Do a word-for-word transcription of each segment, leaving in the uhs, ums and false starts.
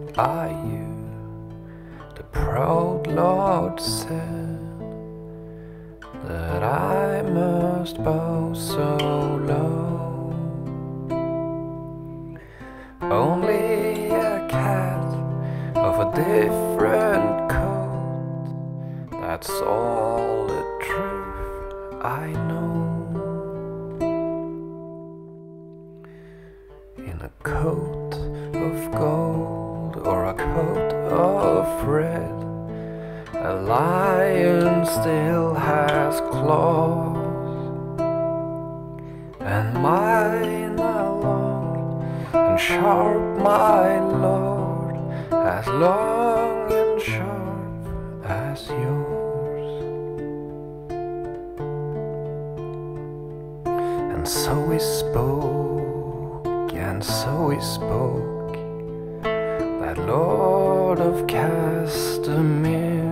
are you? The proud Lord said that I must bow so low. Only a cat of a different coat, that's all the truth I know. In a coat of gold or a coat of red, a lion still has claws, and mine are long and sharp, my lord, as long and sharp as yours. And so we spoke, and so we spoke, that Lord of Castamere.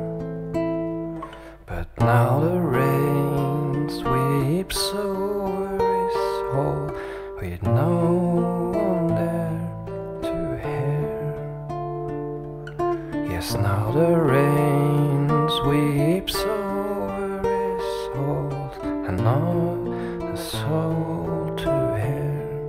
But now the rain sweeps over his hall, with no one there to hear. Yes, now the rain sweeps over his hall, and not a soul to hear.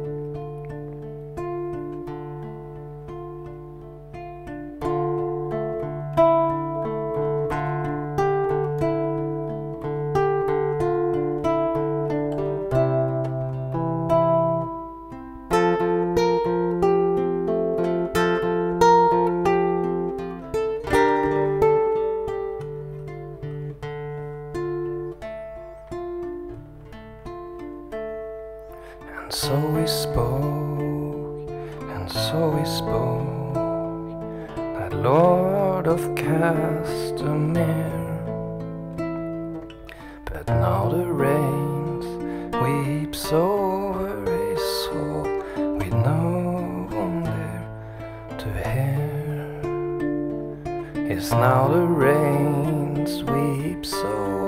And so we spoke, and so we spoke, that Lord of Castamere. But now the rains weeps over his soul, with no one there to hear. Yes, now the rains weeps over